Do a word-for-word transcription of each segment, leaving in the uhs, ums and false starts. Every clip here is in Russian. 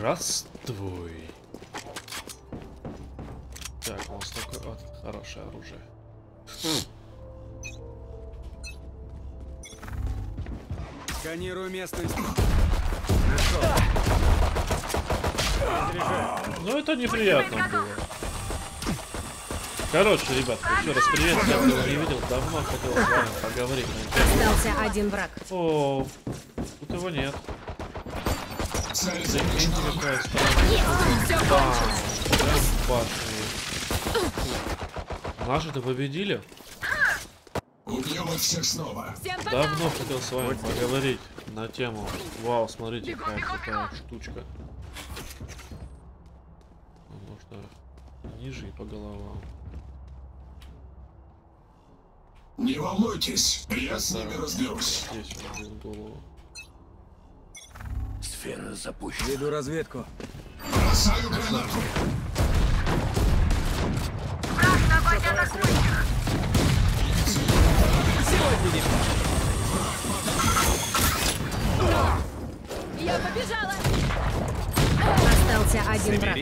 Здравствуй. Так, у нас такое вот хорошее оружие. Сканирую местность. Ну это неприятно было. Короче, ребят, еще раз привет, я его не видел, давно хотел с вами поговорить. Остался один враг. О, тут его нет. Закиньте какая Наши-то победили? Убьем их всех снова. Давно хотел с вами поговорить на тему. Вау, смотрите, какая крутая штучка. Можно ниже и по головам. Не волнуйтесь, я с ними разберусь. Здесь он бил голову. Сфера запущена. Веду разведку. Бросаю гранату. Я побежала. Остался один враг.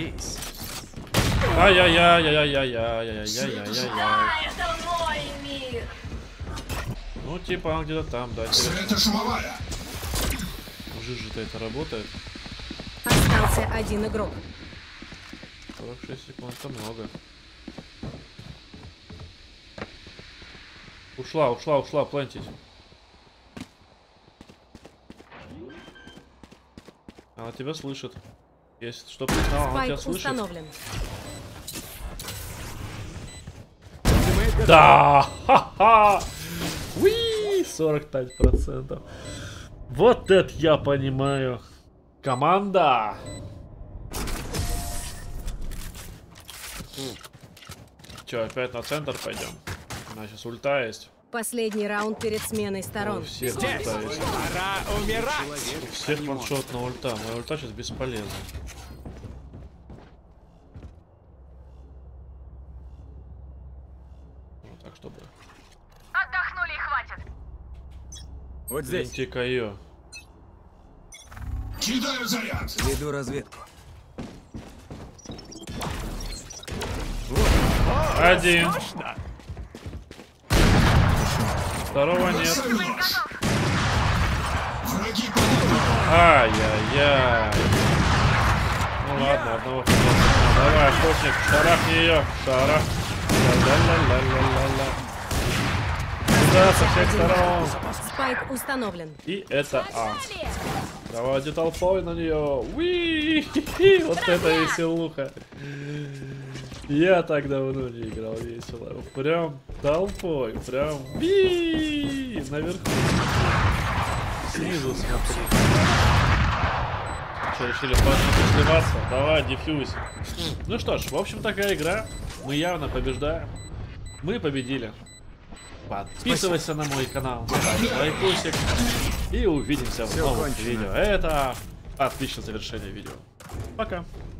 Ай-яй-яй-яй-яй-яй-яй-яй-яй-яй. Это мой мир. Ну, типа, он где-то там, да. Светошумовая. Жижи-то это работает. Остался один игрок. сорок шесть секунд, это много. Ушла, ушла, ушла, плантить. Она тебя слышит. Если что ты знал, она тебя слышит. Установлен. Да! Ха-ха! Уи! сорок пять процентов. Вот это я понимаю. Команда! Че, опять на центр пойдем? У нас сейчас ульта есть. Последний раунд перед сменой У сторон. всех ульта есть. Пора умирать. У всех ваншот на ульта. Моя ульта сейчас бесполезна. Вот так, чтобы... Отдохнули и хватит. Вот здесь. Антикайо. Кидаю заряд. Веду разведку. Один. Второго нет. Враги погибли. Ай-яй-яй. Ну ладно, одного хотел. Давай, охотник, шарахни ее. Шарах. Ла-ла-ла-ла-ла-ла. Сюда со всех сторон. Спайк установлен. И это А. Давайте толпой на нее. Уи! Вот это веселуха. Я так давно не играл весело. Прям толпой. Прям ви наверху. Снизу смотри. Что, решили сливаться? Давай, дефьюз. Ну что ж, в общем, такая игра. Мы явно побеждаем. Мы победили. Подписывайся на мой канал, ставь лайкусик. И увидимся в новом видео. Это отличное завершение видео. Пока.